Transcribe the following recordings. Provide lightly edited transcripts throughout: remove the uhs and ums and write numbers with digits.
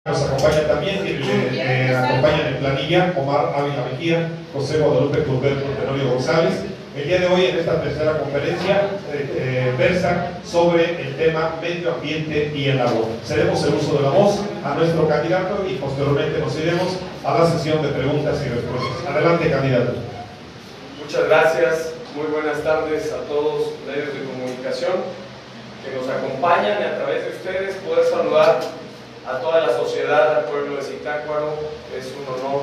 Nos acompaña también, acompañan en planilla Omar Ávila Mejía, José Guadalupe Culberto Tenorio González. El día de hoy, en esta tercera conferencia, versa sobre el tema medio ambiente y el agua. Cedemos el uso de la voz a nuestro candidato y posteriormente nos iremos a la sesión de preguntas y respuestas. Adelante, candidato. Muchas gracias. Muy buenas tardes a todos los medios de comunicación que nos acompañan y a través de ustedes poder saludar a toda la sociedad, al pueblo de Zitácuaro. Es un honor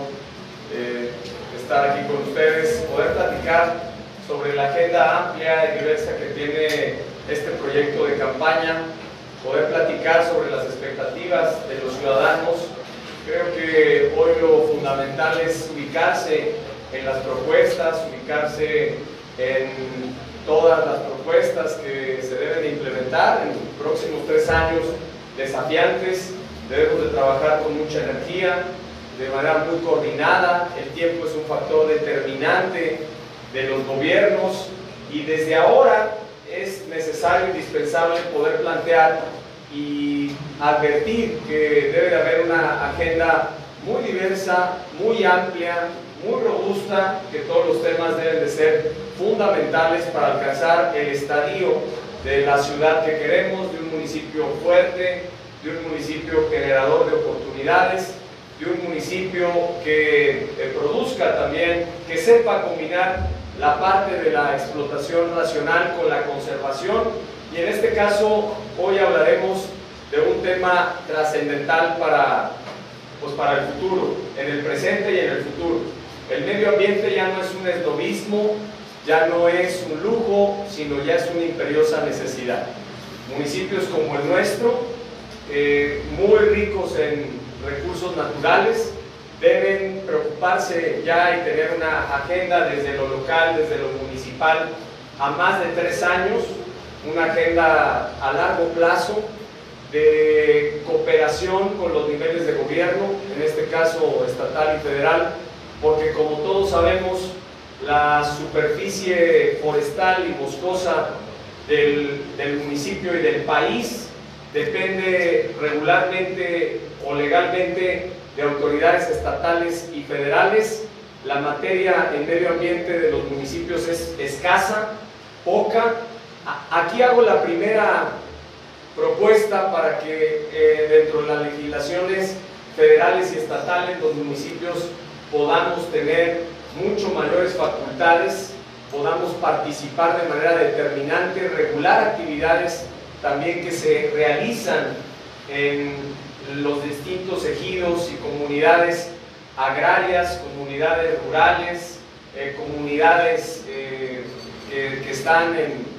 estar aquí con ustedes, poder platicar sobre la agenda amplia y diversa que tiene este proyecto de campaña, poder platicar sobre las expectativas de los ciudadanos. Creo que hoy lo fundamental es ubicarse en las propuestas, ubicarse en todas las propuestas que se deben de implementar en los próximos 3 años desafiantes. Debemos de trabajar con mucha energía, de manera muy coordinada. El tiempo es un factor determinante de los gobiernos y desde ahora es necesario, indispensable poder plantear y advertir que debe de haber una agenda muy diversa, muy amplia, muy robusta, que todos los temas deben de ser fundamentales para alcanzar el estadio de la ciudad que queremos, de un municipio fuerte, de un municipio generador de oportunidades, de un municipio que produzca también, que sepa combinar la parte de la explotación racional con la conservación. Y en este caso hoy hablaremos de un tema trascendental para el futuro, en el presente y en el futuro. El medio ambiente ya no es un esnovismo, ya no es un lujo, sino ya es una imperiosa necesidad. Municipios como el nuestro, muy ricos en recursos naturales, deben preocuparse ya y tener una agenda desde lo local, desde lo municipal, a más de 3 años, una agenda a largo plazo de cooperación con los niveles de gobierno, en este caso estatal y federal, porque como todos sabemos, la superficie forestal y boscosa del municipio y del país depende regularmente o legalmente de autoridades estatales y federales. La materia en medio ambiente de los municipios es escasa, poca. Aquí hago la primera propuesta para que dentro de las legislaciones federales y estatales los municipios podamos tener mucho mayores facultades, podamos participar de manera determinante, regular actividades también que se realizan en los distintos ejidos y comunidades agrarias, comunidades rurales, comunidades que están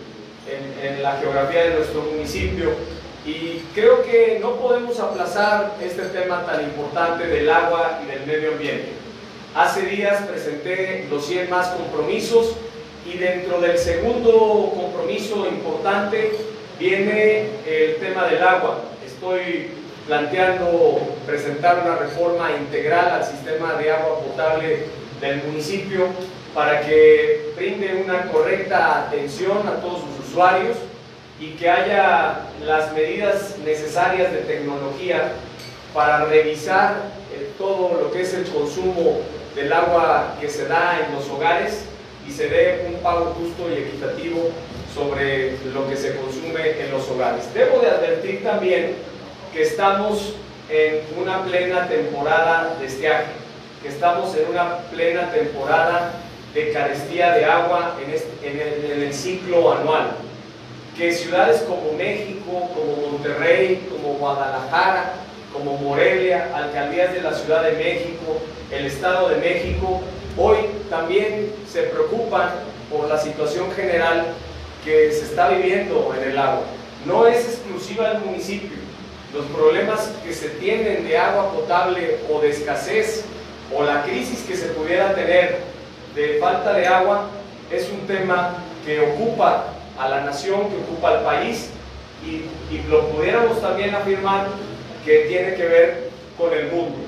en la geografía de nuestro municipio. Y creo que no podemos aplazar este tema tan importante del agua y del medio ambiente. Hace días presenté los 100 más compromisos y dentro del segundo compromiso importante viene el tema del agua. Estoy planteando presentar una reforma integral al sistema de agua potable del municipio para que brinde una correcta atención a todos sus usuarios y que haya las medidas necesarias de tecnología para revisar todo lo que es el consumo del agua que se da en los hogares y se dé un pago justo y equitativo sobre lo que se consume en los hogares. Debo de advertir también que estamos en una plena temporada de estiaje, que estamos en una plena temporada de carestía de agua en el ciclo anual, que ciudades como México, como Monterrey, como Guadalajara, como Morelia, alcaldías de la Ciudad de México, el Estado de México, hoy también se preocupan por la situación general que se está viviendo en el agua. No es exclusiva del municipio. Los problemas que se tienen de agua potable o de escasez o la crisis que se pudiera tener de falta de agua es un tema que ocupa a la nación, que ocupa al país y lo pudiéramos también afirmar que tiene que ver con el mundo.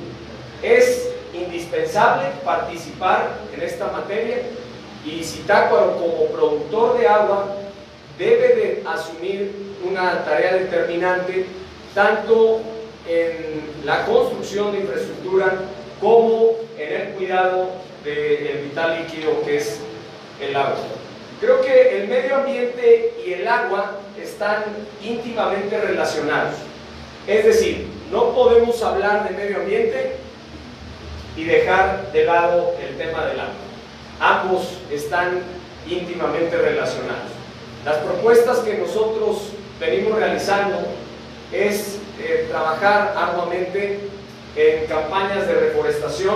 Es indispensable participar en esta materia y Zitácuaro como productor de agua debe de asumir una tarea determinante tanto en la construcción de infraestructura como en el cuidado del vital líquido que es el agua. Creo que el medio ambiente y el agua están íntimamente relacionados. Es decir, no podemos hablar de medio ambiente y dejar de lado el tema del agua. Ambos están íntimamente relacionados. Las propuestas que nosotros venimos realizando es trabajar arduamente en campañas de reforestación.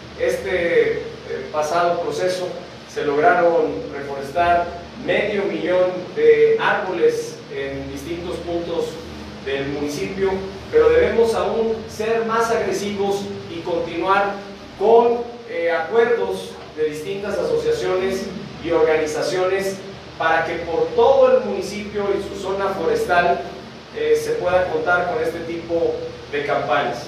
Este pasado proceso se lograron reforestar 500,000 de árboles en distintos puntos del municipio, pero debemos aún ser más agresivos y continuar con acuerdos de distintas asociaciones y organizaciones para que por todo el municipio y su zona forestal se pueda contar con este tipo de campañas.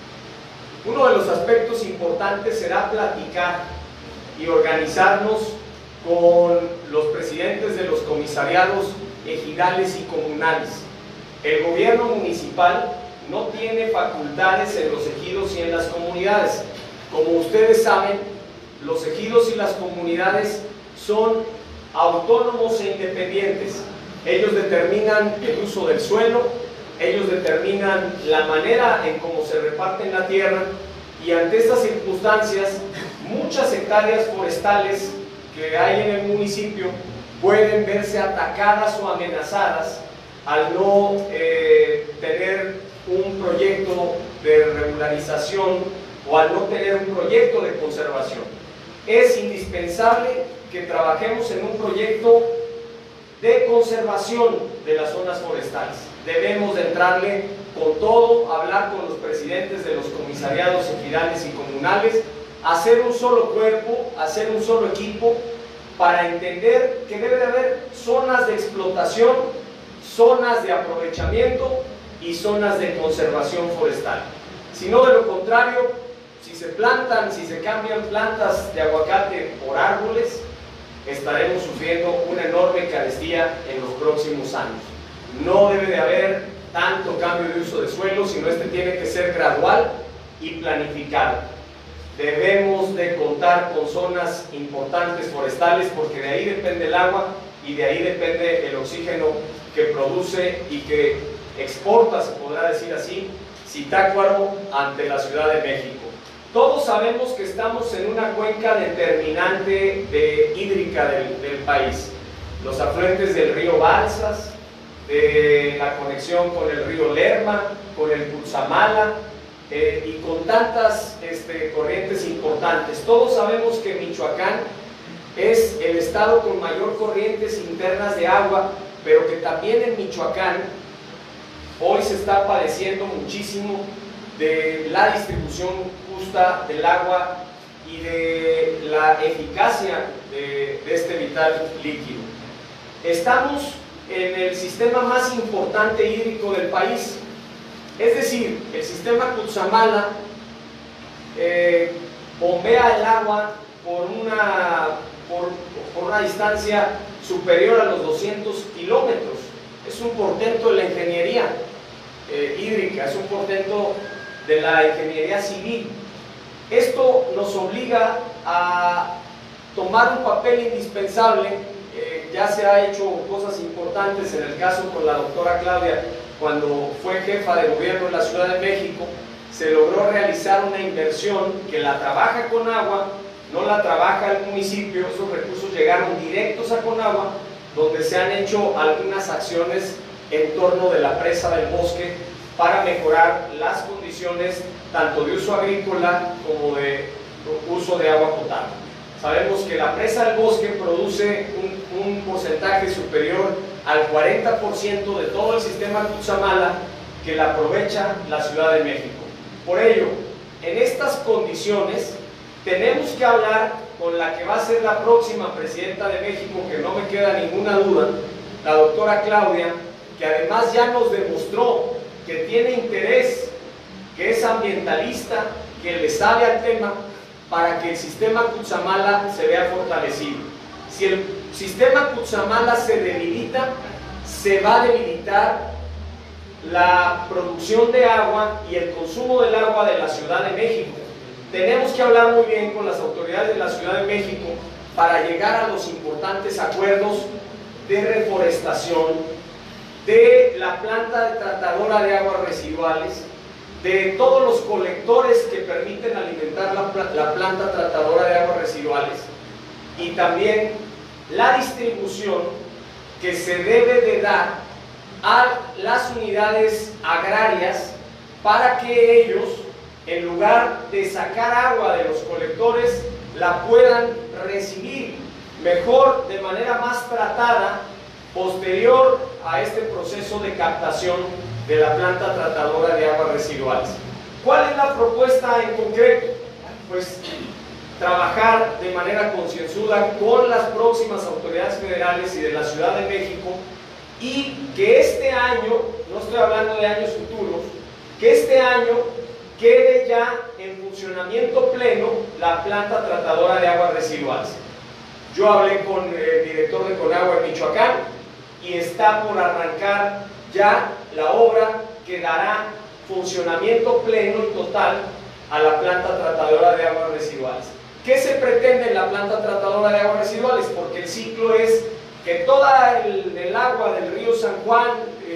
Uno de los aspectos importantes será platicar y organizarnos con los presidentes de los comisariados ejidales y comunales. El gobierno municipal no tiene facultades en los ejidos y en las comunidades. Como ustedes saben, los ejidos y las comunidades son autónomos e independientes. Ellos determinan el uso del suelo, ellos determinan la manera en cómo se reparten la tierra, y ante estas circunstancias muchas hectáreas forestales que hay en el municipio pueden verse atacadas o amenazadas al no tener un proyecto de regularización o al no tener un proyecto de conservación. Es indispensable que trabajemos en un proyecto de conservación de las zonas forestales. Debemos de entrarle con todo, hablar con los presidentes de los comisariados ejidales y comunales, hacer un solo cuerpo, hacer un solo equipo, para entender que debe de haber zonas de explotación, zonas de aprovechamiento y zonas de conservación forestal. Si no, de lo contrario, si se plantan, si se cambian plantas de aguacate por árboles, estaremos sufriendo una enorme carestía en los próximos años. No debe de haber tanto cambio de uso de suelo, sino este tiene que ser gradual y planificado. Debemos de contar con zonas importantes forestales, porque de ahí depende el agua y de ahí depende el oxígeno que produce y que exporta, se podrá decir así, Zitácuaro ante la Ciudad de México. Todos sabemos que estamos en una cuenca determinante hídrica del país. Los afluentes del río Balsas, de la conexión con el río Lerma, con el Cutzamala, y con tantas corrientes importantes. Todos sabemos que Michoacán es el estado con mayor corrientes internas de agua, pero que también en Michoacán hoy se está padeciendo muchísimo de la distribución justa del agua y de la eficacia de este vital líquido. Estamos en el sistema más importante hídrico del país, es decir, el sistema Cutzamala bombea el agua por una distancia superior a los 200 kilómetros. Es un portento de la ingeniería hídrica, es un portento de la ingeniería civil. Esto nos obliga a tomar un papel indispensable. Ya se ha hecho cosas importantes, en el caso con la doctora Claudia, cuando fue jefa de gobierno en la Ciudad de México, se logró realizar una inversión que la trabaja Conagua, no la trabaja el municipio. Esos recursos llegaron directos a Conagua, donde se han hecho algunas acciones en torno de la presa del Bosque para mejorar las condiciones tanto de uso agrícola como de uso de agua potable. Sabemos que la presa del Bosque produce un porcentaje superior al 40% de todo el sistema Cutzamala, que la aprovecha la Ciudad de México. Por ello, en estas condiciones, tenemos que hablar con la que va a ser la próxima presidenta de México, que no me queda ninguna duda, la doctora Claudia, que además ya nos demostró que tiene interés, que es ambientalista, que le sabe al tema, para que el sistema Cutzamala se vea fortalecido. Si el sistema Cutzamala se debilita, se va a debilitar la producción de agua y el consumo del agua de la Ciudad de México. Tenemos que hablar muy bien con las autoridades de la Ciudad de México para llegar a los importantes acuerdos de reforestación, de la planta de tratadora de aguas residuales, de todos los colectores que permiten alimentar la planta tratadora de aguas residuales, y también la distribución que se debe de dar a las unidades agrarias para que ellos, en lugar de sacar agua de los colectores, la puedan recibir mejor, de manera más tratada, posterior a este proceso de captación de la planta tratadora de aguas residuales. ¿Cuál es la propuesta en concreto? Pues trabajar de manera concienzuda con las próximas autoridades federales y de la Ciudad de México, y que este año, no estoy hablando de años futuros, que este año quede ya en funcionamiento pleno la planta tratadora de aguas residuales. Yo hablé con el director de Conagua en Michoacán y está por arrancar ya la obra que dará funcionamiento pleno y total a la planta tratadora de aguas residuales. ¿Qué se pretende en la planta tratadora de aguas residuales? Porque el ciclo es que toda el agua del río San Juan,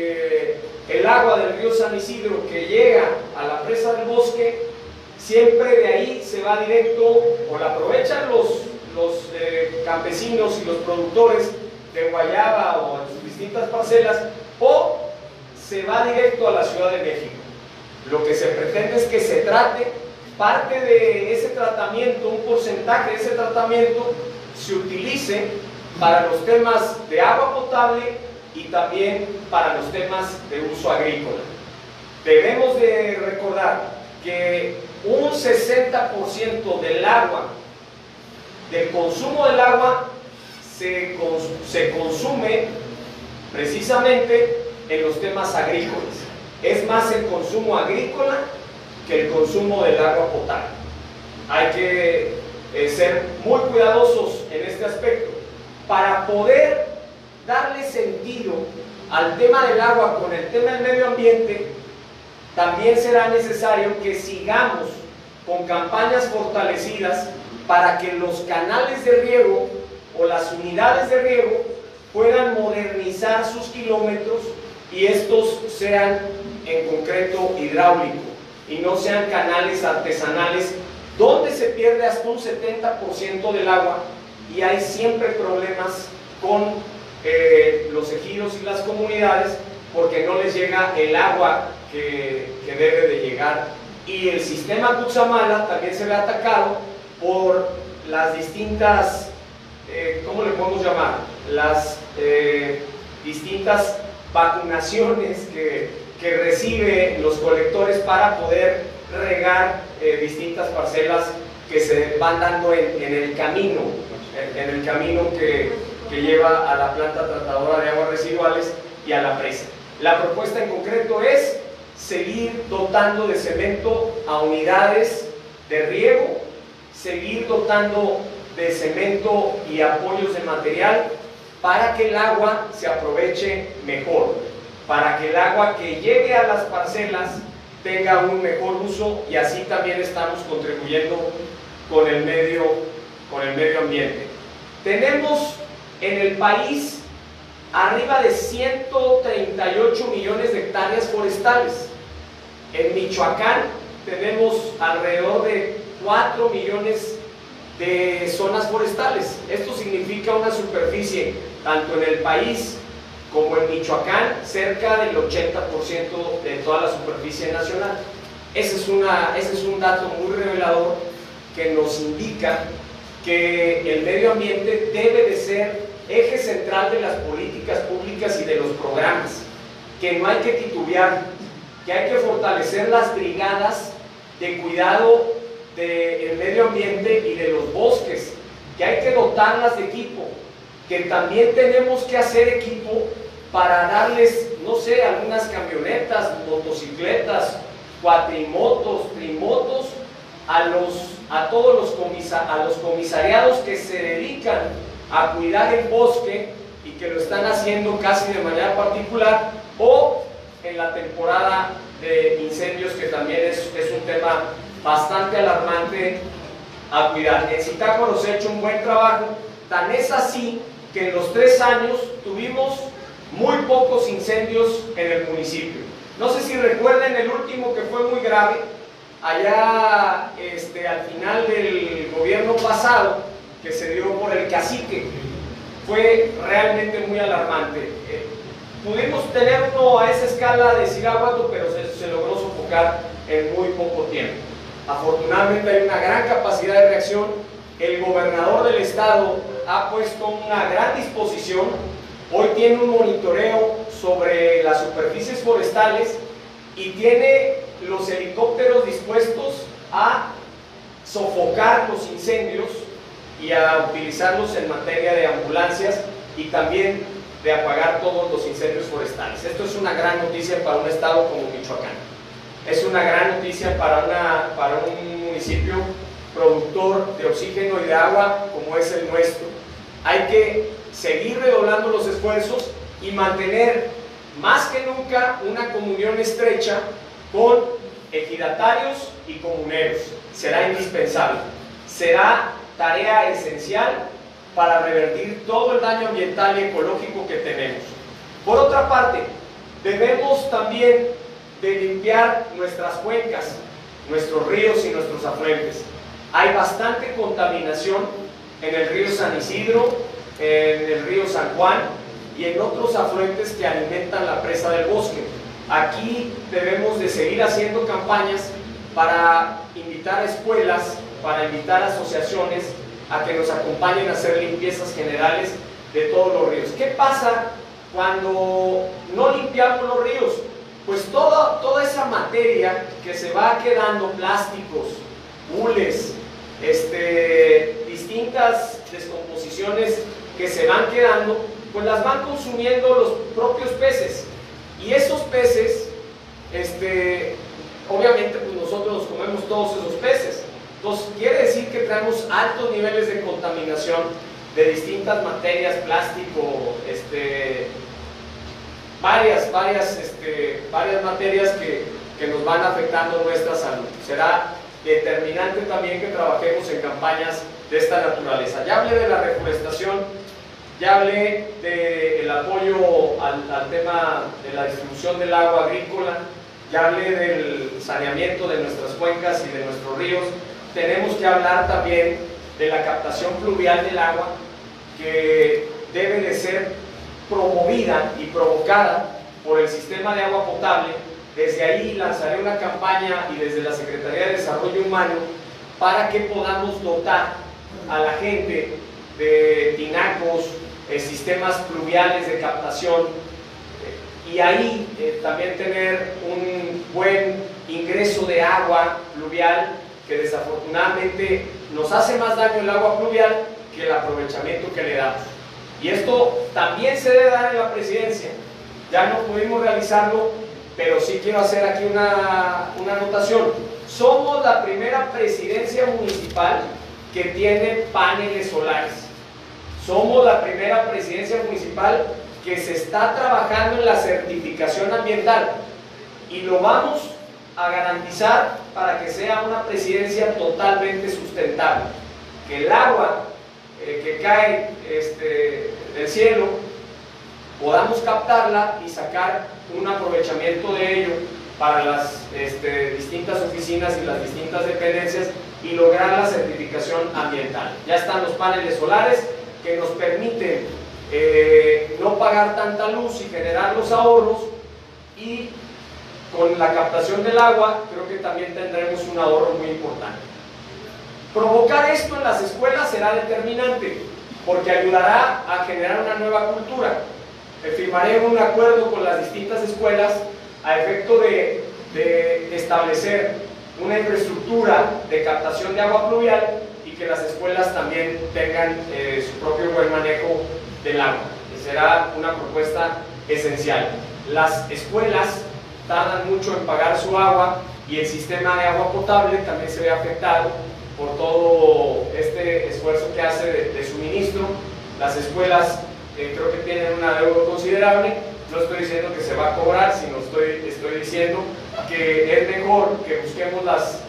el agua del río San Isidro que llega a la presa del Bosque, siempre de ahí se va directo, o la aprovechan los campesinos y los productores de guayaba o en sus distintas parcelas, o se va directo a la Ciudad de México. Lo que se pretende es que se trate parte de ese tratamiento, un porcentaje de ese tratamiento se utilice para los temas de agua potable y también para los temas de uso agrícola. Debemos de recordar que un 60% del agua, del consumo del agua, se consume precisamente en los temas agrícolas. Es más el consumo agrícola que el consumo del agua potable. Hay que ser muy cuidadosos en este aspecto. Para poder darle sentido al tema del agua con el tema del medio ambiente, también será necesario que sigamos con campañas fortalecidas para que los canales de riego o las unidades de riego puedan modernizar sus kilómetros y estos sean en concreto hidráulicos y no sean canales artesanales donde se pierde hasta un 70% del agua y hay siempre problemas con los ejidos y las comunidades porque no les llega el agua que debe de llegar, y el sistema Cutzamala también se ve atacado por las distintas, ¿cómo le podemos llamar? Las distintas vacunaciones que reciben los colectores para poder regar distintas parcelas que se van dando en el camino que lleva a la planta tratadora de aguas residuales y a la presa. La propuesta en concreto es seguir dotando de cemento a unidades de riego, seguir dotando de cemento y apoyos de material para que el agua se aproveche mejor, para que el agua que llegue a las parcelas tenga un mejor uso, y así también estamos contribuyendo con el medio ambiente. Tenemos en el país arriba de 138 millones de hectáreas forestales. En Michoacán tenemos alrededor de 4 millones de zonas forestales. Esto significa una superficie, tanto en el país como en Michoacán, cerca del 80% de toda la superficie nacional. Ese es un dato muy revelador que nos indica que el medio ambiente debe de ser eje central de las políticas públicas y de los programas, que no hay que titubear, que hay que fortalecer las brigadas de cuidado del medio ambiente y de los bosques, que hay que dotarlas de equipo, que también tenemos que hacer equipo para darles, no sé, algunas camionetas, motocicletas, cuatrimotos, trimotos a todos los comisariados que se dedican a cuidar el bosque y que lo están haciendo casi de manera particular, o en la temporada de incendios, que también es un tema bastante alarmante a cuidar. En Zitácuaro se ha hecho un buen trabajo, tan es así que en los 3 años tuvimos muy pocos incendios en el municipio. No sé si recuerden el último, que fue muy grave, allá al final del gobierno pasado, que se dio por el Cacique. Fue realmente muy alarmante. Pudimos tener uno a esa escala de Zitácuaro, pero se logró sofocar en muy poco tiempo. Afortunadamente hay una gran capacidad de reacción. El gobernador del estado ha puesto una gran disposición. Hoy tiene un monitoreo sobre las superficies forestales y tiene los helicópteros dispuestos a sofocar los incendios y a utilizarlos en materia de ambulancias y también de apagar todos los incendios forestales. Esto es una gran noticia para un estado como Michoacán. Es una gran noticia para un municipio productor de oxígeno y de agua como es el nuestro. Hay que seguir redoblando los esfuerzos y mantener más que nunca una comunión estrecha con ejidatarios y comuneros. Será indispensable, será tarea esencial para revertir todo el daño ambiental y ecológico que tenemos. Por otra parte, debemos también de limpiar nuestras cuencas, nuestros ríos y nuestros afluentes. Hay bastante contaminación en el río San Isidro, en el río San Juan y en otros afluentes que alimentan la presa del Bosque. Aquí debemos de seguir haciendo campañas para invitar a escuelas, para invitar a asociaciones a que nos acompañen a hacer limpiezas generales de todos los ríos. ¿Qué pasa cuando no limpiamos los ríos? Pues toda esa materia que se va quedando, plásticos, hules, distintas descomposiciones que se van quedando, pues las van consumiendo los propios peces. Y esos peces, obviamente pues nosotros nos comemos todos esos peces. Entonces quiere decir que traemos altos niveles de contaminación de distintas materias, plástico, varias materias que nos van afectando nuestra salud. Será determinante también que trabajemos en campañas de esta naturaleza. Ya hablé de la reforestación, ya hablé del apoyo al tema de la distribución del agua agrícola, ya hablé del saneamiento de nuestras cuencas y de nuestros ríos. Tenemos que hablar también de la captación pluvial del agua, que debe de ser promovida y provocada por el sistema de agua potable. Desde ahí lanzaré una campaña y desde la Secretaría de Desarrollo Humano para que podamos dotar a la gente de tinacos, sistemas pluviales de captación, y ahí también tener un buen ingreso de agua pluvial, que desafortunadamente nos hace más daño el agua pluvial que el aprovechamiento que le damos. Y esto también se debe dar en la presidencia. Ya no pudimos realizarlo, pero sí quiero hacer aquí una anotación. Somos la primera presidencia municipal que tiene paneles solares. Somos la primera presidencia municipal que se está trabajando en la certificación ambiental, y lo vamos a garantizar para que sea una presidencia totalmente sustentable. Que el agua que cae del cielo podamos captarla y sacar un aprovechamiento de ello para las distintas oficinas y las distintas dependencias y lograr la certificación ambiental. Ya están los paneles solares que nos permiten no pagar tanta luz y generar los ahorros, y con la captación del agua creo que también tendremos un ahorro muy importante. Provocar esto en las escuelas será determinante, porque ayudará a generar una nueva cultura. Firmaré un acuerdo con las distintas escuelas a efecto de establecer una infraestructura de captación de agua pluvial, y que las escuelas también tengan su propio buen manejo del agua. Será una propuesta esencial. Las escuelas tardan mucho en pagar su agua, y el sistema de agua potable también se ve afectado por todo este esfuerzo que hace de suministro. Las escuelas creo que tienen una deuda considerable, No estoy diciendo que se va a cobrar, sino estoy diciendo que es mejor que busquemos las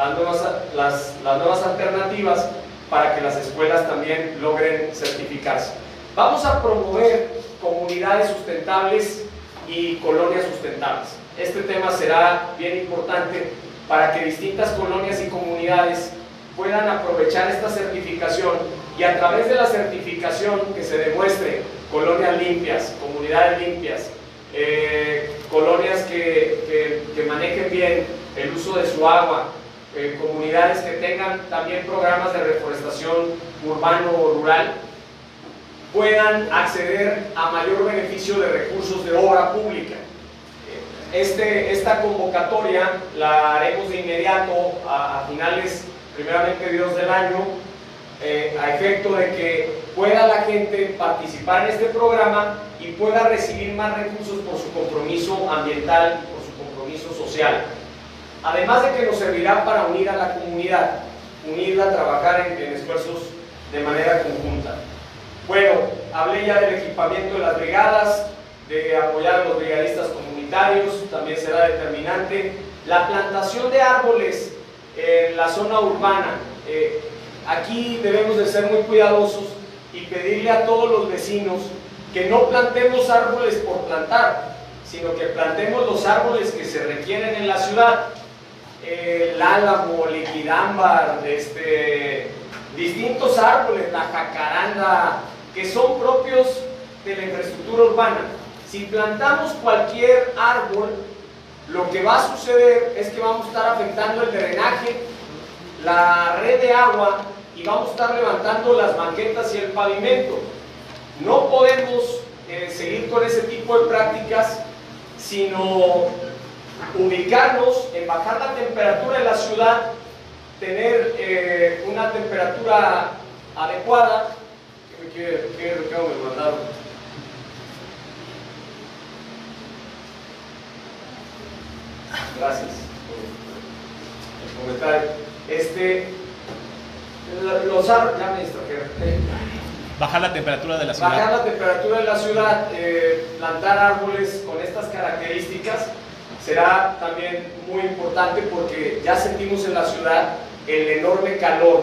nuevas alternativas para que las escuelas también logren certificarse. Vamos a promover comunidades sustentables y colonias sustentables. Este tema será bien importante para que distintas colonias y comunidades puedan aprovechar esta certificación y a través de la certificación que se demuestre colonias limpias, comunidades limpias, colonias que manejen bien el uso de su agua, comunidades que tengan también programas de reforestación urbano o rural, puedan acceder a mayor beneficio de recursos de obra pública. Esta convocatoria la haremos de inmediato a finales, primeramente Dios, del año, a efecto de que pueda la gente participar en este programa y pueda recibir más recursos por su compromiso ambiental y por su compromiso social. Además de que nos servirá para unir a la comunidad, unirla a trabajar en esfuerzos de manera conjunta. Bueno, hablé ya del equipamiento de las brigadas, de apoyar a los brigadistas comunitarios, también será determinante. La plantación de árboles en la zona urbana, aquí debemos de ser muy cuidadosos y pedirle a todos los vecinos que no plantemos árboles por plantar, sino que plantemos los árboles que se requieren en la ciudad. El álamo, liquidámbar, distintos árboles, la jacaranda, que son propios de la infraestructura urbana. Si plantamos cualquier árbol, lo que va a suceder es que vamos a estar afectando el drenaje, la red de agua, y vamos a estar levantando las banquetas y el pavimento. No podemos seguir con ese tipo de prácticas, sino ubicarnos en bajar la temperatura de la ciudad, tener una temperatura adecuada. ¿Qué recado me mandaron? Gracias por el comentario. Los árboles, ya me distrajeron. Bajar la temperatura de la ciudad. Bajar la temperatura de la ciudad, plantar árboles con estas características será también muy importante porque ya sentimos en la ciudad el enorme calor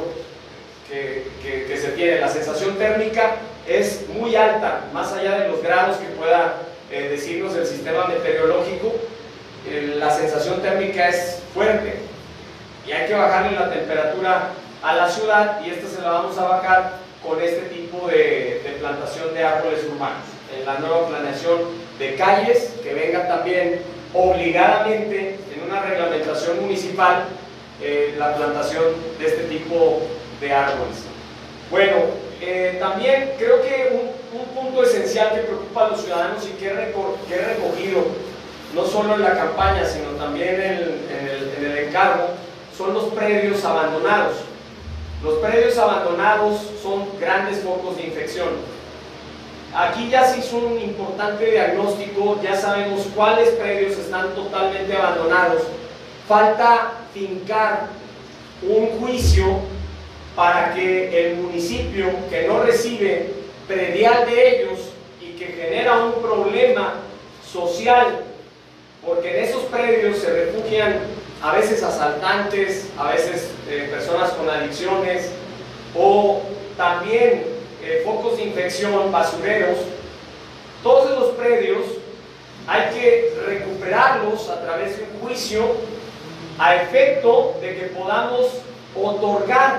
que se tiene. La sensación térmica es muy alta, más allá de los grados que pueda decirnos el sistema meteorológico. La sensación térmica es fuerte y hay que bajarle la temperatura a la ciudad, y esta se la vamos a bajar con este tipo de plantación de árboles urbanos. En la nueva planeación de calles, que venga también obligadamente en una reglamentación municipal la plantación de este tipo de árboles. Bueno, también creo que un punto esencial que preocupa a los ciudadanos y que he recogido no solo en la campaña, sino también en el encargo, son los predios abandonados. Los predios abandonados son grandes focos de infección. Aquí ya se hizo un importante diagnóstico, ya sabemos cuáles predios están totalmente abandonados. Falta fincar un juicio para que el municipio, que no recibe predial de ellos y que genera un problema social, porque en esos predios se refugian a veces asaltantes, a veces personas con adicciones, o también focos de infección, basureros. Todos esos predios hay que recuperarlos a través de un juicio a efecto de que podamos otorgar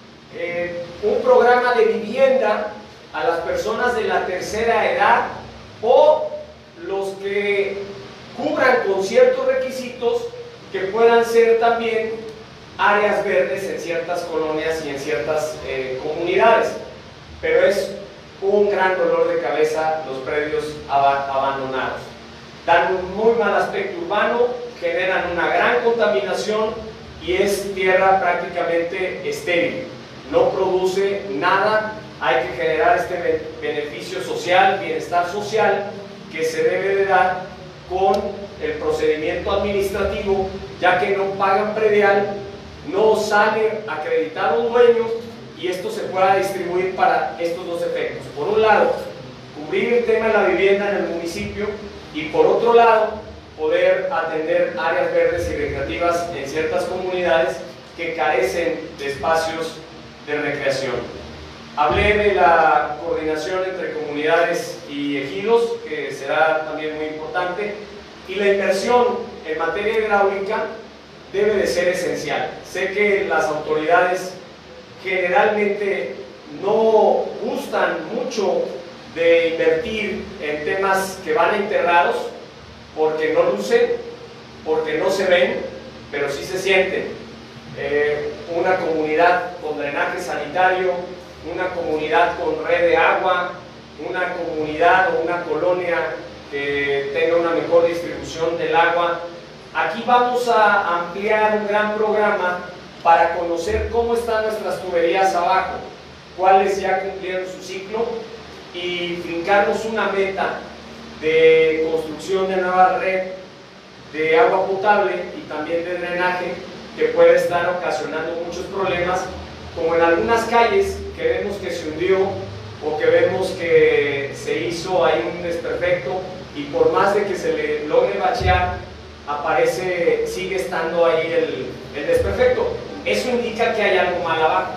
un programa de vivienda a las personas de la tercera edad o los que cubran con ciertos requisitos que puedan ser también áreas verdes en ciertas colonias y en ciertas comunidades. Pero es un gran dolor de cabeza los predios abandonados. Dan un muy mal aspecto urbano, generan una gran contaminación y es tierra prácticamente estéril. No produce nada. Hay que generar este beneficio social, bienestar social, que se debe de dar con el procedimiento administrativo, ya que no pagan predial, no sale acreditado un dueño, y esto se pueda distribuir para estos dos efectos. Por un lado, cubrir el tema de la vivienda en el municipio, y por otro lado poder atender áreas verdes y recreativas en ciertas comunidades que carecen de espacios de recreación. Hablé de la coordinación entre comunidades y ejidos, que será también muy importante, y la inversión en materia hidráulica debe de ser esencial. Sé que las autoridades generalmente no gustan mucho de invertir en temas que van enterrados porque no lucen, porque no se ven, pero sí se sienten. Una comunidad con drenaje sanitario, una comunidad con red de agua, una comunidad o una colonia que tenga una mejor distribución del agua. Aquí vamos a ampliar un gran programa para conocer cómo están nuestras tuberías abajo, cuáles ya cumplieron su ciclo, y fincarnos una meta de construcción de nueva red de agua potable y también de drenaje que puede estar ocasionando muchos problemas, como en algunas calles que vemos que se hundió o que vemos que se hizo ahí un desperfecto, y por más de que se le logre bachear, sigue estando ahí el desperfecto. Eso indica que hay algo mal abajo.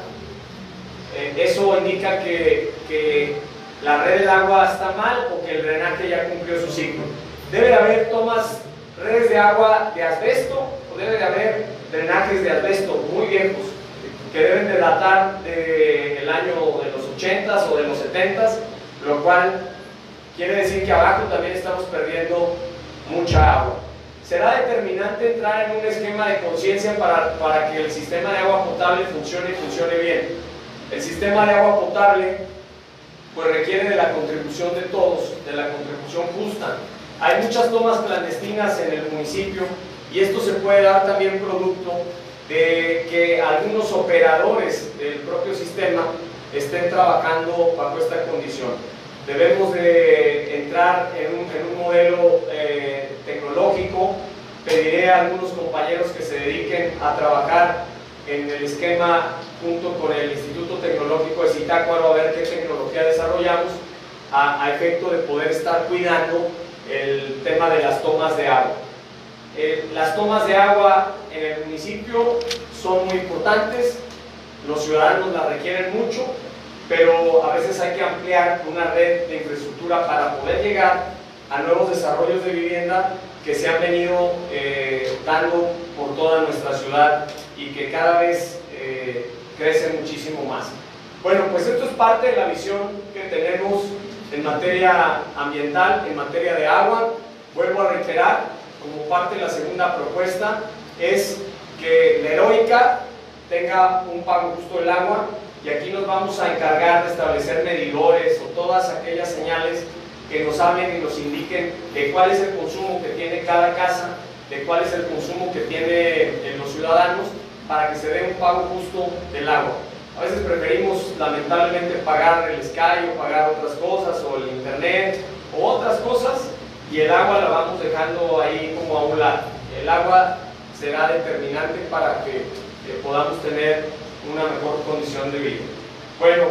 Eso indica que la red del agua está mal o que el drenaje ya cumplió su ciclo. Debe de haber redes de agua de asbesto, o debe de haber drenajes de asbesto muy viejos que deben de datar del año de los 80s o de los 70s, lo cual quiere decir que abajo también estamos perdiendo mucha agua. Será determinante entrar en un esquema de conciencia para que el sistema de agua potable funcione bien. El sistema de agua potable pues requiere de la contribución de todos, de la contribución justa. Hay muchas tomas clandestinas en el municipio, y esto se puede dar también producto de que algunos operadores del propio sistema estén trabajando bajo esta condición. Debemos de entrar en un modelo tecnológico. Pediré a algunos compañeros que se dediquen a trabajar en el esquema junto con el Instituto Tecnológico de Zitácuaro, a ver qué tecnología desarrollamos a efecto de poder estar cuidando el tema de las tomas de agua. Las tomas de agua en el municipio son muy importantes, los ciudadanos las requieren mucho, pero a veces hay que ampliar una red de infraestructura para poder llegar a nuevos desarrollos de vivienda que se han venido dando por toda nuestra ciudad y que cada vez crecen muchísimo más. Bueno, pues esto es parte de la visión que tenemos en materia ambiental, en materia de agua. Vuelvo a reiterar, como parte de la segunda propuesta, es que la Heroica tenga un pago justo del agua, y aquí nos vamos a encargar de establecer medidores o todas aquellas señales que nos hablen y nos indiquen de cuál es el consumo que tiene cada casa, de cuál es el consumo que tienen los ciudadanos, para que se dé un pago justo del agua. A veces preferimos lamentablemente pagar el Sky o pagar otras cosas, o el internet o otras cosas, y el agua la vamos dejando ahí como a un lado. El agua será determinante para que podamos tener una mejor condición de vida. Bueno,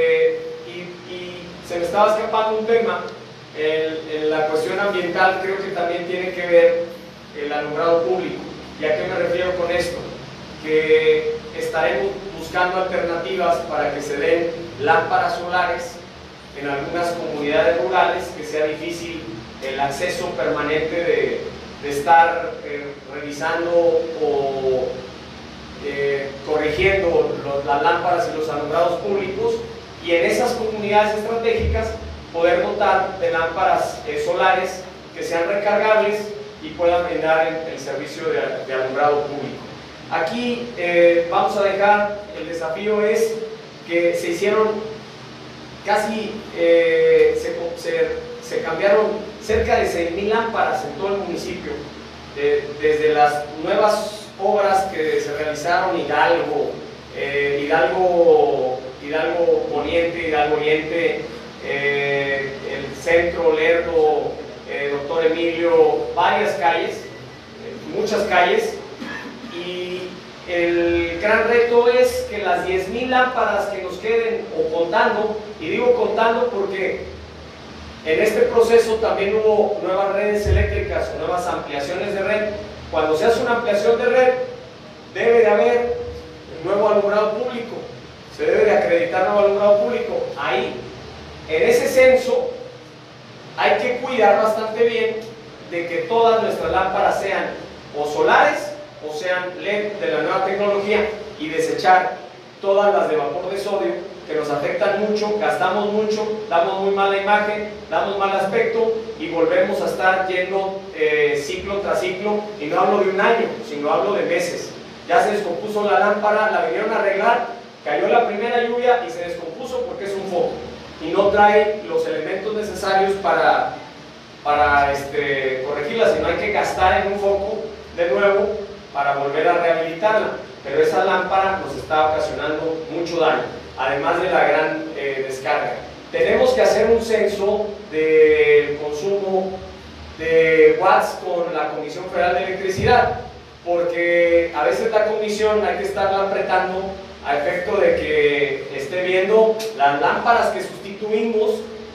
y se me estaba escapando un tema. En la cuestión ambiental creo que también tiene que ver el alumbrado público. ¿Y a qué me refiero con esto? Que estaremos buscando alternativas para que se den lámparas solares en algunas comunidades rurales, que sea difícil el acceso permanente de estar revisando o corrigiendo las lámparas y los alumbrados públicos, y en esas comunidades estratégicas poder dotar de lámparas solares que sean recargables y puedan brindar el servicio de alumbrado público. Aquí vamos a dejar, el desafío es que se hicieron casi, se cambiaron cerca de 6,000 lámparas en todo el municipio, desde las nuevas obras que se realizaron, Hidalgo Poniente, Hidalgo Oriente, el centro, Lerdo, Doctor Emilio, varias calles, muchas calles, y el gran reto es que las 10,000 lámparas que nos queden, o contando, y digo contando porque En este proceso también hubo nuevas redes eléctricas o nuevas ampliaciones de red. Cuando se hace una ampliación de red, debe de haber nuevo alumbrado público, se debe de acreditar nuevo alumbrado público. Ahí, en ese censo, hay que cuidar bastante bien de que todas nuestras lámparas sean o solares o sean LED de la nueva tecnología, y desechar todas las de vapor de sodio, que nos afectan mucho, gastamos mucho, damos muy mala imagen, damos mal aspecto y volvemos a estar yendo ciclo tras ciclo, y no hablo de un año, sino hablo de meses. Ya se descompuso la lámpara, la vinieron a arreglar, cayó la primera lluvia y se descompuso porque es un foco y no trae los elementos necesarios para corregirla, sino hay que gastar en un foco de nuevo para volver a rehabilitarla. Pero esa lámpara nos está ocasionando mucho daño, además de la gran descarga. Tenemos que hacer un censo del consumo de watts con la Comisión Federal de Electricidad, porque a veces la comisión hay que estarla apretando a efecto de que esté viendo las lámparas que sustituimos,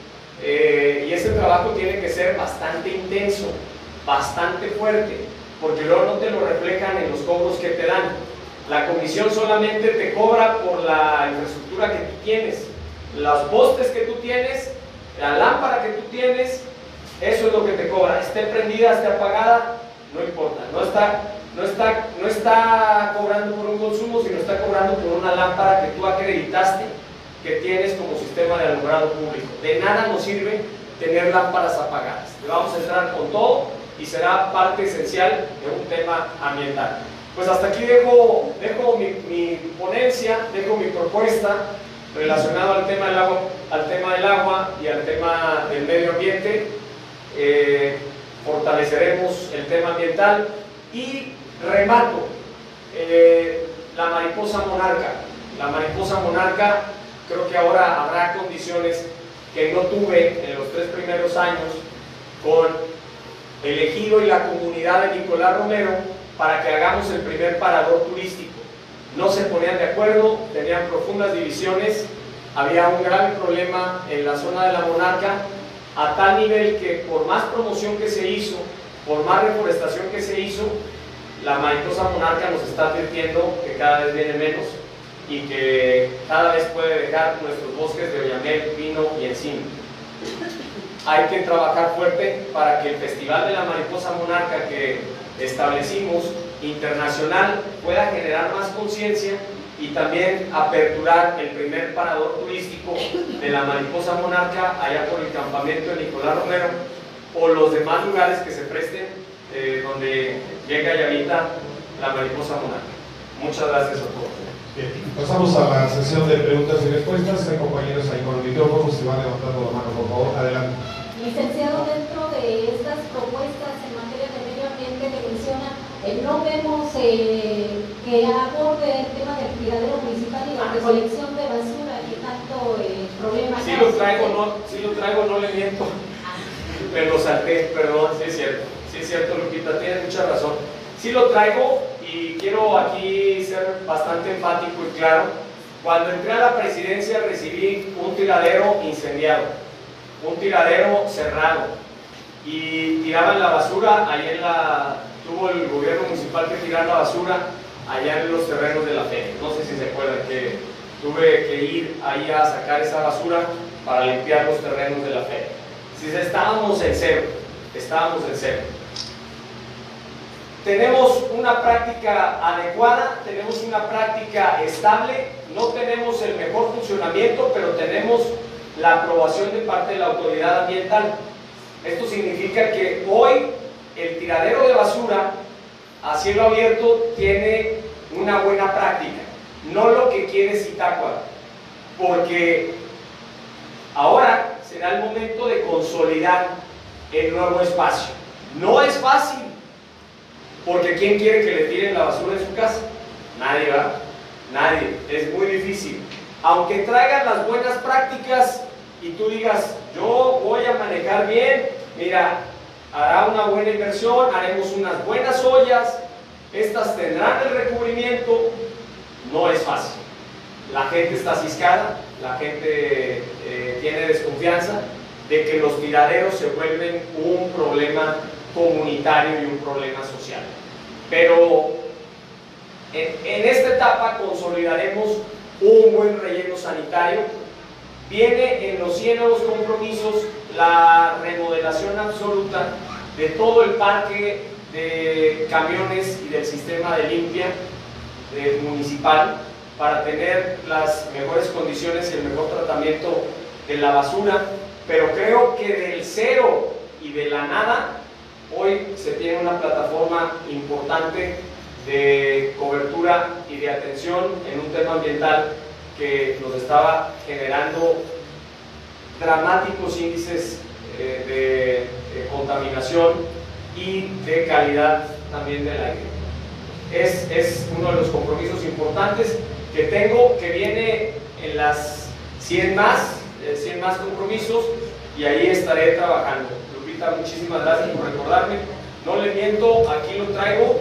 y ese trabajo tiene que ser bastante intenso, bastante fuerte, porque luego no te lo reflejan en los cobros que te dan. La comisión solamente te cobra por la infraestructura que tú tienes, los postes que tú tienes, la lámpara que tú tienes, eso es lo que te cobra. Esté prendida, esté apagada, no importa, no está cobrando por un consumo, sino está cobrando por una lámpara que tú acreditaste que tienes como sistema de alumbrado público. De nada nos sirve tener lámparas apagadas. Le vamos a entrar con todo y será parte esencial de un tema ambiental. Pues hasta aquí dejo mi ponencia, dejo mi propuesta relacionada al tema del agua y al tema del medio ambiente. Fortaleceremos el tema ambiental y remato la mariposa monarca. La mariposa monarca, creo que ahora habrá condiciones que no tuve en los 3 primeros años con el ejido y la comunidad de Nicolás Romero para que hagamos el primer parador turístico. No se ponían de acuerdo, tenían profundas divisiones, había un grave problema en la zona de la Monarca, a tal nivel que por más promoción que se hizo, por más reforestación que se hizo, la mariposa monarca nos está advirtiendo que cada vez viene menos y que cada vez puede dejar nuestros bosques de oyamel, pino y encino. Hay que trabajar fuerte para que el Festival de la Mariposa Monarca que establecimos internacional pueda generar más conciencia y también aperturar el primer parador turístico de la mariposa monarca allá por el campamento de Nicolás Romero o los demás lugares que se presten donde llega y habita la mariposa monarca. Muchas gracias a todos. Bien, pasamos a la sesión de preguntas y respuestas. Hay compañeros ahí con el micrófono, si van levantando la mano, por favor, adelante. Licenciado, dentro de estas propuestas en materia de medio ambiente que menciona, no vemos que aborde el tema del tiradero municipal y la recolección de basura y tanto problema. Si lo traigo, no le miento. Me lo salté, perdón, sí es cierto, Lupita, tienes mucha razón. Sí lo traigo y quiero aquí ser bastante enfático y claro. Cuando entré a la presidencia recibí un tiradero incendiado, un tiradero cerrado, y tiraban la basura, ahí tuvo el gobierno municipal que tirar la basura allá en los terrenos de la feria. No sé si se acuerdan que tuve que ir ahí a sacar esa basura para limpiar los terrenos de la feria. Si estábamos en cero. Tenemos una práctica adecuada, tenemos una práctica estable, no tenemos el mejor funcionamiento, pero tenemos la aprobación de parte de la autoridad ambiental. Esto significa que hoy el tiradero de basura a cielo abierto tiene una buena práctica, no lo que quiere Zitácuaro, porque ahora será el momento de consolidar el nuevo espacio. No es fácil, porque ¿quién quiere que le tiren la basura en su casa? Nadie, ¿verdad? Nadie, es muy difícil. Aunque traigan las buenas prácticas y tú digas, yo voy a manejar bien, mira, hará una buena inversión, haremos unas buenas ollas, estas tendrán el recubrimiento, no es fácil. La gente está ciscada, la gente tiene desconfianza de que los tiraderos se vuelven un problema comunitario y un problema social. Pero en esta etapa consolidaremos un buen relleno sanitario. Viene en los 100 nuevos compromisos la remodelación absoluta de todo el parque de camiones y del sistema de limpia municipal para tener las mejores condiciones y el mejor tratamiento de la basura. Pero creo que del cero y de la nada hoy se tiene una plataforma importante de cobertura y de atención en un tema ambiental que nos estaba generando dramáticos índices de contaminación y de calidad también del aire. Es uno de los compromisos importantes que tengo, que viene en las 100 más compromisos, y ahí estaré trabajando. Lupita, muchísimas gracias por recordarme. No le miento, aquí lo traigo,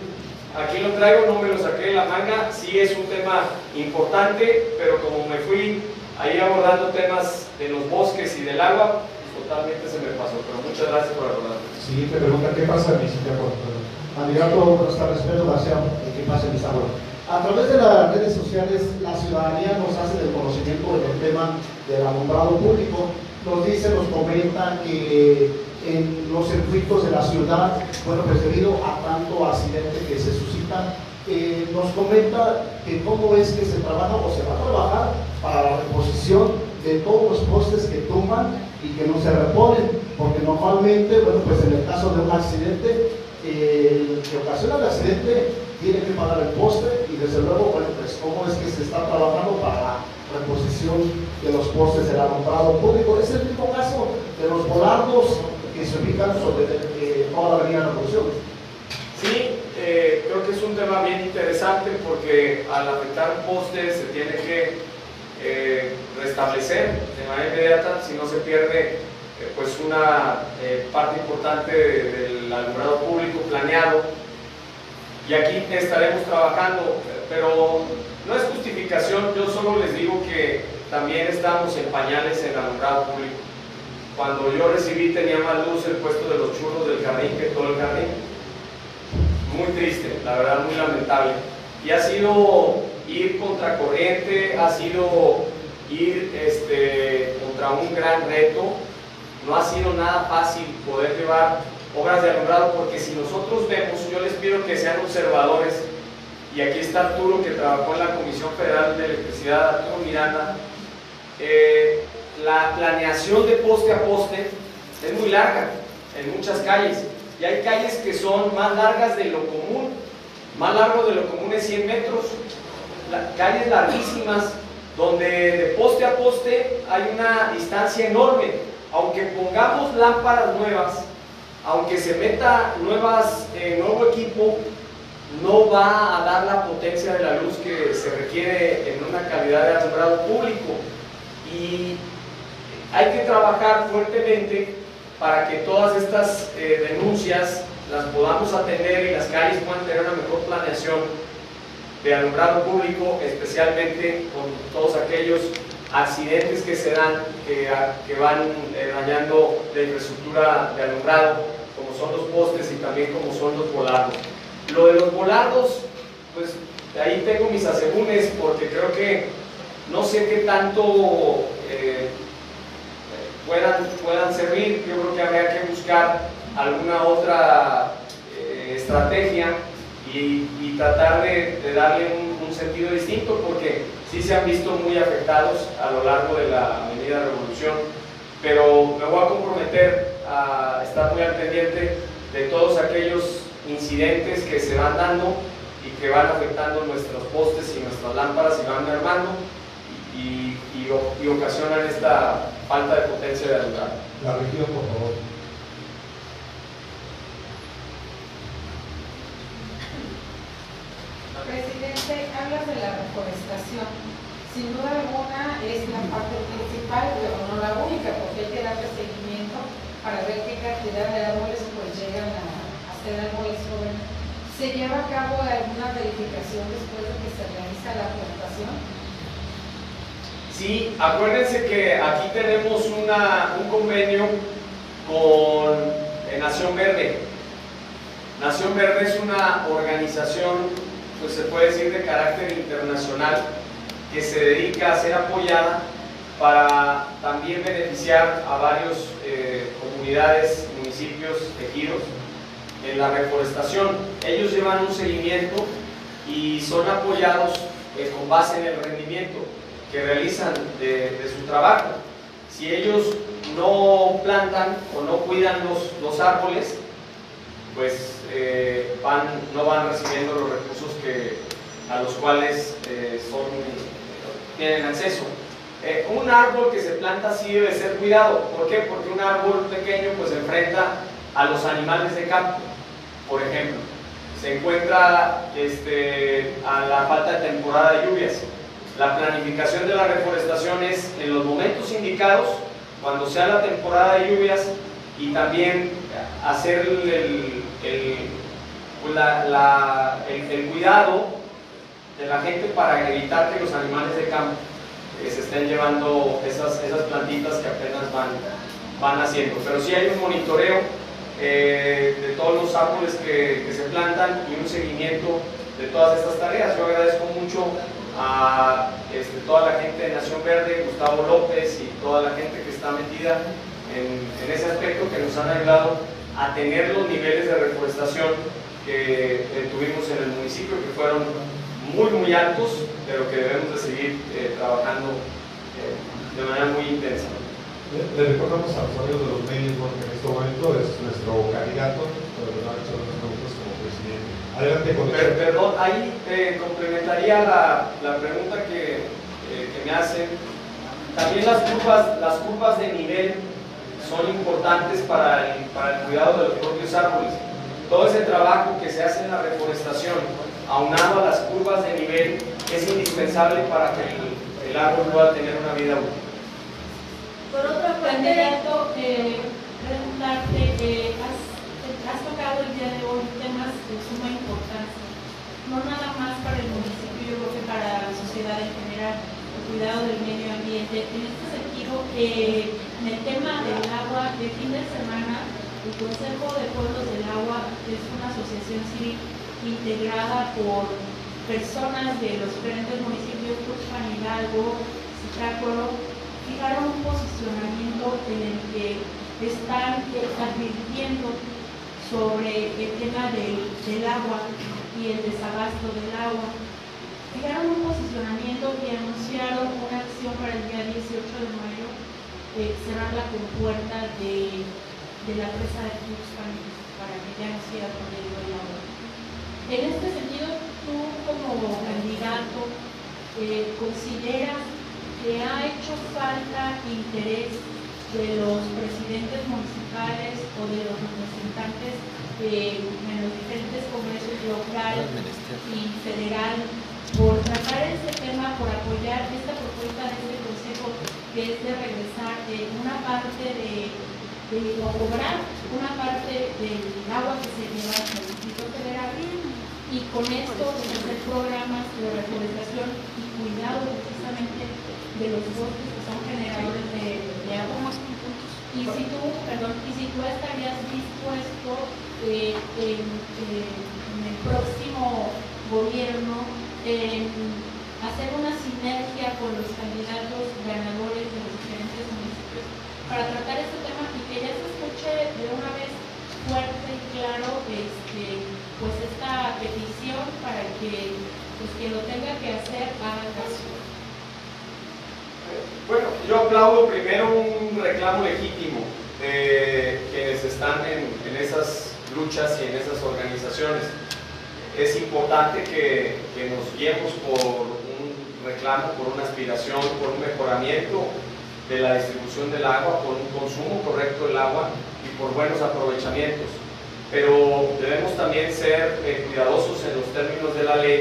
no me lo saqué de la manga. Sí es un tema importante, pero como me fui ahí abordando temas de los bosques y del agua, totalmente se me pasó. Pero muchas gracias por recordarme. Siguiente pregunta, ¿qué pasa en mi sitio? Candidato, buenas tardes, Pedro García, ¿qué pasa en mi salón? A través de las redes sociales, la ciudadanía nos hace del conocimiento del tema del alumbrado público. Nos dice, nos comenta que en los circuitos de la ciudad, bueno, pues debido a tanto accidente que se suscita, nos comenta que cómo es que se trabaja o se va a trabajar para la reposición de todos los postes que tumban y que no se reponen, porque normalmente, bueno, pues en el caso de un accidente, el que ocasiona el accidente tiene que pagar el poste, y desde luego, bueno, pues cómo es que se está trabajando para la reposición de los postes del alumbrado público. Es el mismo caso de los volardos que se ubican sobre toda la avenida Revolución. Sí, creo que es un tema bien interesante, porque al afectar un poste se tiene que restablecer de manera inmediata, si no se pierde pues una parte importante del alumbrado público planeado, y aquí estaremos trabajando, pero no es justificación. Yo solo les digo que también estamos en pañales en alumbrado público. Cuando yo recibí tenía más luz el puesto de los churros del jardín que todo el jardín. Muy triste, la verdad, muy lamentable, y ha sido ir contracorriente, ha sido ir contra un gran reto. No ha sido nada fácil poder llevar obras de alumbrado, porque si nosotros vemos, yo les pido que sean observadores, y aquí está Arturo, que trabajó en la Comisión Federal de Electricidad, Arturo Miranda. La planeación de poste a poste es muy larga en muchas calles, y hay calles que son más largas de lo común. Más largo de lo común es 100 metros, calles larguísimas, donde de poste a poste hay una distancia enorme. Aunque pongamos lámparas nuevas, aunque se meta nuevo equipo, no va a dar la potencia de la luz que se requiere en una calidad de alumbrado público. Y hay que trabajar fuertemente para que todas estas denuncias las podamos atender y las calles puedan tener una mejor planeación de alumbrado público, especialmente con todos aquellos accidentes que se dan, que van dañando la infraestructura de alumbrado, como son los postes y también como son los volardos. Lo de los volardos, pues ahí tengo mis asegúnes, porque creo que no sé qué tanto puedan servir. Yo creo que habría que buscar alguna otra estrategia y tratar de darle un sentido distinto, porque sí se han visto muy afectados a lo largo de la avenida Revolución. Pero me voy a comprometer a estar muy al pendiente de todos aquellos incidentes que se van dando y que van afectando nuestros postes y nuestras lámparas y van mermando y ocasionan esta falta de potencia de alumbrado. La región, por favor. Presidente, hablas de la reforestación. Sin duda alguna es la parte principal, pero no la única, porque hay que darle seguimiento para ver qué cantidad de árboles pues llegan a ser árboles jóvenes. ¿Se lleva a cabo alguna verificación después de que se realiza la plantación? Sí, acuérdense que aquí tenemos un convenio con Nación Verde. Nación Verde es una organización, pues se puede decir, de carácter internacional, que se dedica a ser apoyada para también beneficiar a varios comunidades, municipios, ejidos en la reforestación. Ellos llevan un seguimiento y son apoyados con base en el rendimiento que realizan de su trabajo. Si ellos no plantan o no cuidan los árboles, pues no van recibiendo los recursos a los cuales tienen acceso. Un árbol que se planta sí debe ser cuidado. ¿Por qué? Porque un árbol pequeño pues enfrenta a los animales de campo, por ejemplo. Se encuentra a la falta de temporada de lluvias. La planificación de la reforestación es en los momentos indicados, cuando sea la temporada de lluvias, y también hacer el cuidado de la gente para evitar que los animales de campo se estén llevando esas plantitas que apenas van haciendo. Pero sí hay un monitoreo de todos los árboles que se plantan y un seguimiento de todas estas tareas. Yo agradezco mucho a toda la gente de Nación Verde, Gustavo López y toda la gente que está metida en ese aspecto, que nos han ayudado a tener los niveles de reforestación que tuvimos en el municipio, que fueron muy altos, pero que debemos de seguir trabajando de manera muy intensa. Le recordamos a los amigos de los medios, bueno, que en este momento es nuestro candidato, pero nos han hecho unas preguntas como presidente. Adelante, Perdón, ahí complementaría la pregunta que me hacen. También las curvas de nivel son importantes para el cuidado de los propios árboles. Todo ese trabajo que se hace en la reforestación, aunado a las curvas de nivel, es indispensable para que el árbol pueda tener una vida útil. Por otra parte, candidato, preguntarte, has tocado el día de hoy temas de suma importancia, no nada más para el municipio, yo creo que para la sociedad en general, el cuidado del medio ambiente. En este sentido, en el tema del agua, de fin de semana, el Consejo de Pueblos del Agua es una asociación civil integrada por personas de los diferentes municipios, Tuxpan, Hidalgo, Zitácuaro, fijaron un posicionamiento en el que están advirtiendo sobre el tema del agua y el desabasto del agua. Fijaron un posicionamiento y anunciaron una acción para el día 18 de mayo, cerrar la compuerta de la presa de Tuxpan para que ya no siga corriendo el agua. En este sentido, tú como candidato, ¿consideras que ha hecho falta interés de los presidentes municipales o de los representantes en los diferentes congresos local y federal por tratar este tema, por apoyar esta propuesta de este consejo, que es de regresar una parte o cobrar una parte del agua que se lleva al Distrito Federal, y con esto hacer programas de reforestación y cuidado precisamente de los bosques que son generadores de agua? Y si tú estarías dispuesto en el próximo gobierno en hacer una sinergia con los candidatos ganadores de los diferentes municipios para tratar este tema y que ya se escuche de una vez fuerte y claro pues esta petición para que pues quien lo tenga que hacer haga caso. Bueno, yo aplaudo primero un reclamo legítimo de quienes están en esas luchas y en esas organizaciones. Es importante que nos guiemos por un reclamo, por una aspiración, por un mejoramiento de la distribución del agua, por un consumo correcto del agua y por buenos aprovechamientos. Pero debemos también ser cuidadosos en los términos de la ley,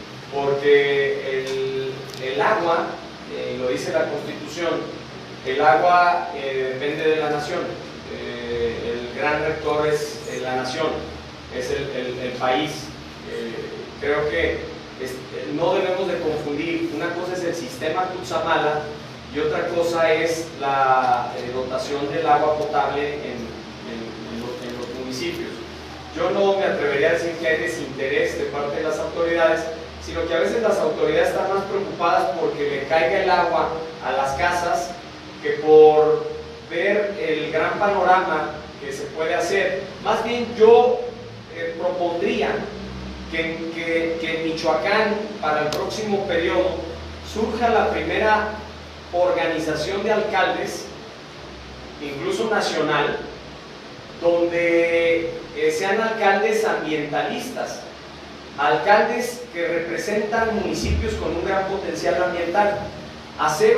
porque el agua, lo dice la Constitución, el agua depende de la nación. El gran rector es la nación, es el país. Creo que no debemos de confundir. Una cosa es el sistema Cutzamala y otra cosa es la dotación del agua potable en los municipios. Yo no me atrevería a decir que hay desinterés de parte de las autoridades, sino que a veces las autoridades están más preocupadas porque le caiga el agua a las casas que por ver el gran panorama que se puede hacer. Más bien yo propondría que en Michoacán, para el próximo periodo, surja la primera organización de alcaldes, incluso nacional, donde sean alcaldes ambientalistas, alcaldes que representan municipios con un gran potencial ambiental. Hacer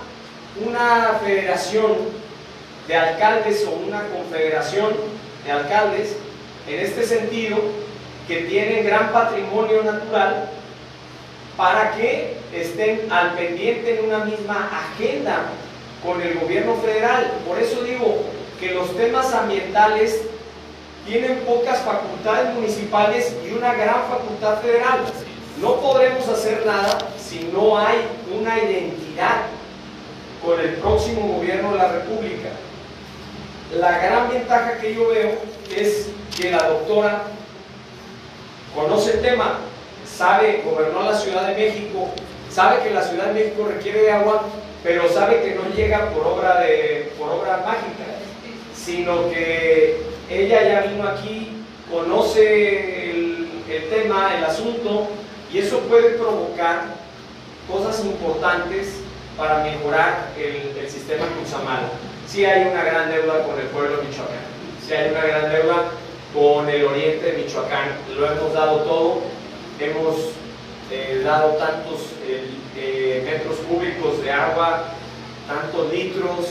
una federación de alcaldes o una confederación de alcaldes, en este sentido, que tienen gran patrimonio natural, para que estén al pendiente en una misma agenda con el gobierno federal. Por eso digo que los temas ambientales tienen pocas facultades municipales y una gran facultad federal. No podremos hacer nada si no hay una identidad con el próximo gobierno de la República. La gran ventaja que yo veo es que la doctora conoce el tema, gobernó la Ciudad de México, sabe que la Ciudad de México requiere de agua, pero sabe que no llega por obra mágica, sino que ella ya vino aquí, conoce el tema, el asunto, y eso puede provocar cosas importantes para mejorar el sistema Cutzamala. Sí hay una gran deuda con el pueblo de Michoacán, sí hay una gran deuda con el oriente de Michoacán, lo hemos dado todo, hemos dado tantos metros cúbicos de agua, tantos litros,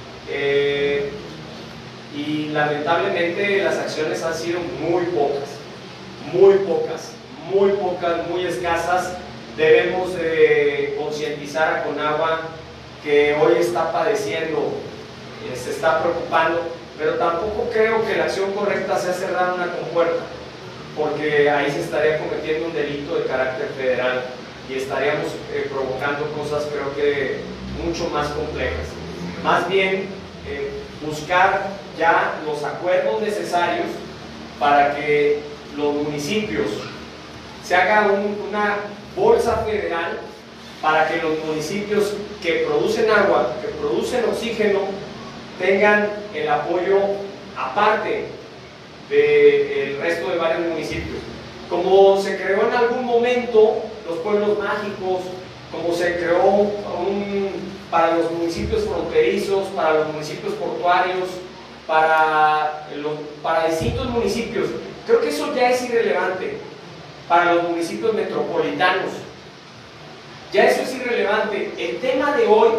y lamentablemente las acciones han sido muy pocas, muy escasas. Debemos concientizar a Conagua, que hoy está padeciendo, se está preocupando, pero tampoco creo que la acción correcta sea cerrar una compuerta, porque ahí se estaría cometiendo un delito de carácter federal y estaríamos provocando cosas, creo que mucho más complejas. Más bien buscar ya los acuerdos necesarios para que los municipios se haga una bolsa federal para que los municipios que producen agua, que producen oxígeno, tengan el apoyo aparte del resto de varios municipios. Como se creó en algún momento los pueblos mágicos, como se creó para los municipios fronterizos, para los municipios portuarios, para distintos municipios. Creo que eso ya es irrelevante. Para los municipios metropolitanos, ya eso es irrelevante. El tema de hoy,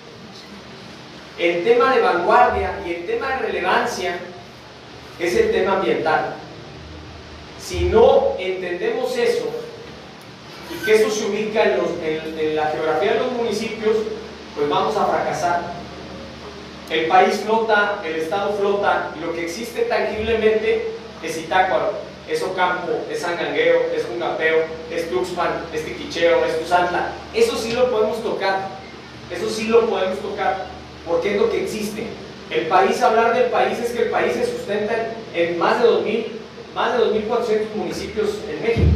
el tema de vanguardia y el tema de relevancia es el tema ambiental. Si no entendemos eso y que eso se ubica en la geografía de los municipios, pues vamos a fracasar. El país flota, el estado flota, y lo que existe tangiblemente es Zitácuaro, es Ocampo, es Sangangueo, es Jungapeo, es Tuxpan, es Tiquicheo, es Tuzantla. Eso sí lo podemos tocar, porque es lo que existe. El país, hablar del país es que el país se sustenta en más de 2.400 municipios en México.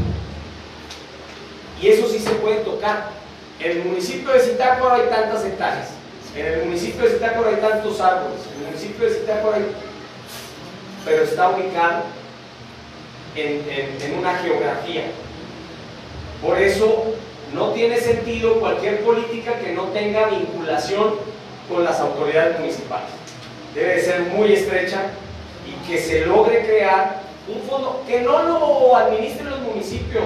Y eso sí se puede tocar. En el municipio de Zitácuaro hay tantas hectáreas, en el municipio de Zitácuaro hay tantos árboles, en el municipio de Zitácuaro hay... pero está ubicado en una geografía. Por eso no tiene sentido cualquier política que no tenga vinculación con las autoridades municipales. Debe de ser muy estrecha y que se logre crear un fondo que no lo administren los municipios,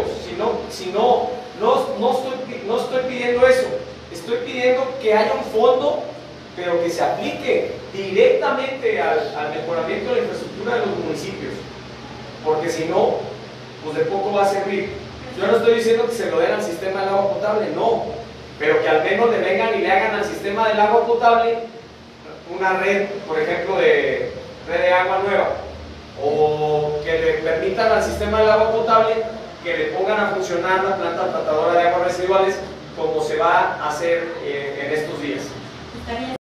no estoy pidiendo eso, estoy pidiendo que haya un fondo, pero que se aplique directamente al mejoramiento de la infraestructura de los municipios, porque si no, pues de poco va a servir. Yo no estoy diciendo que se lo den al sistema del agua potable, no, pero que al menos le vengan y le hagan al sistema del agua potable una red, por ejemplo, red de agua nueva, o que le permitan al sistema del agua potable que le pongan a funcionar la planta tratadora de aguas residuales, como se va a hacer en estos días. también